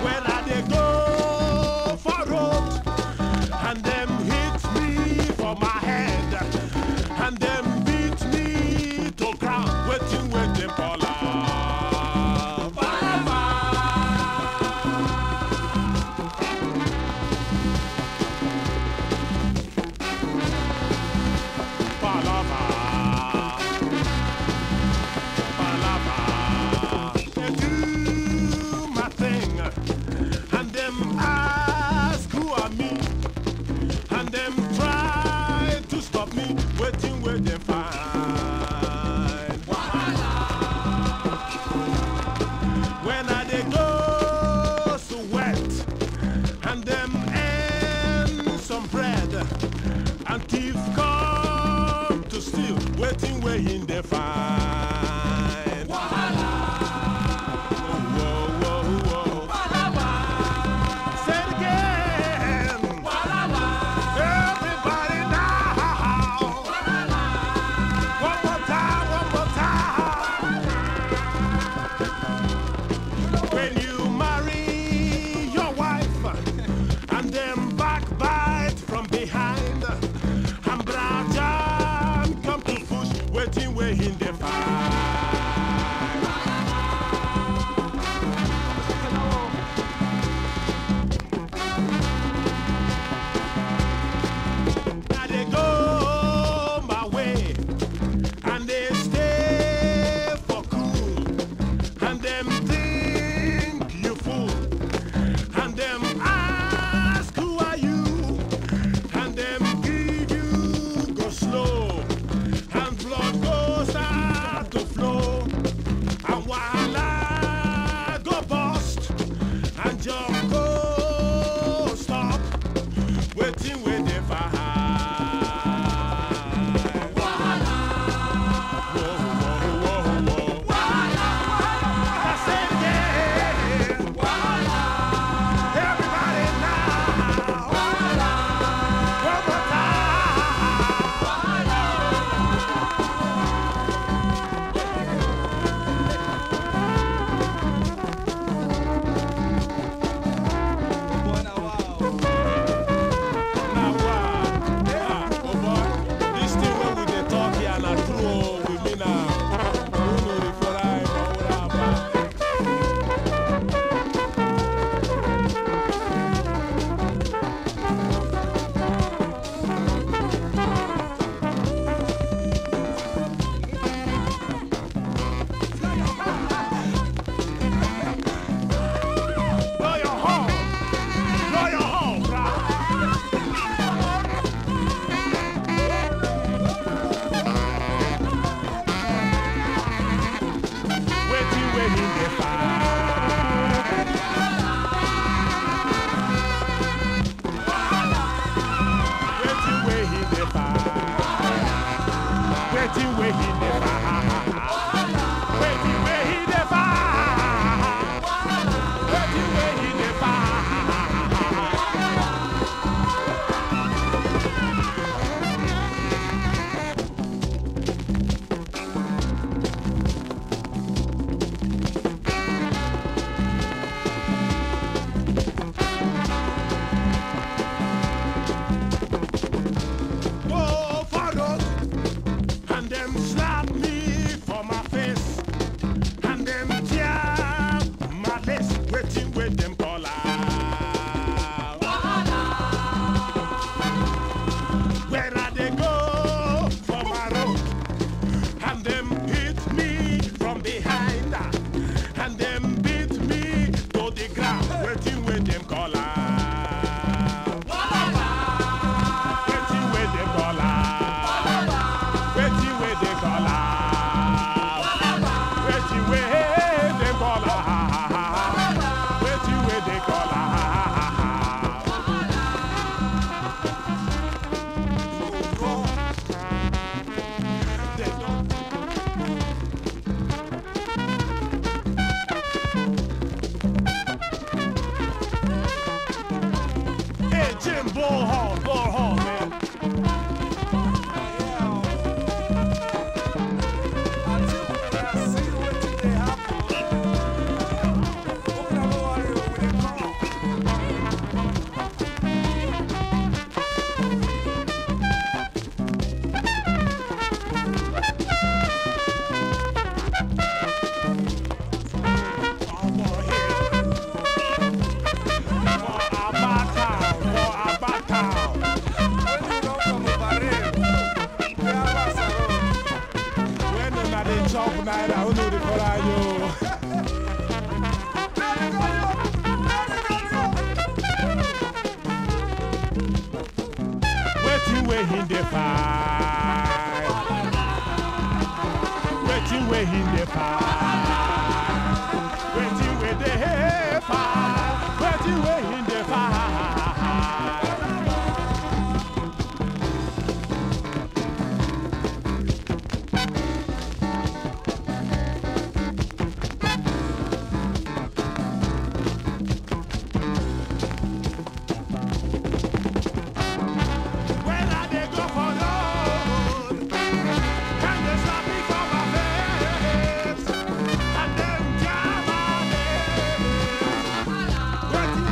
When I they go for road, and them hit me for my head, and them beat me to ground, waiting with them Palava. Waiting where they find. When I they go so wet, and them earn some bread, and thief come to steal, waiting where in they find. In the now they go my way, and they stay for cool, and them think you fool, and them ask who are you, and them give you go slow, and blood go start to flow, and while I go bust, and just go stop, waiting with the fire. in the fight. Waiting way in the fight. Waiting way the fight. Waiting way in the fight. What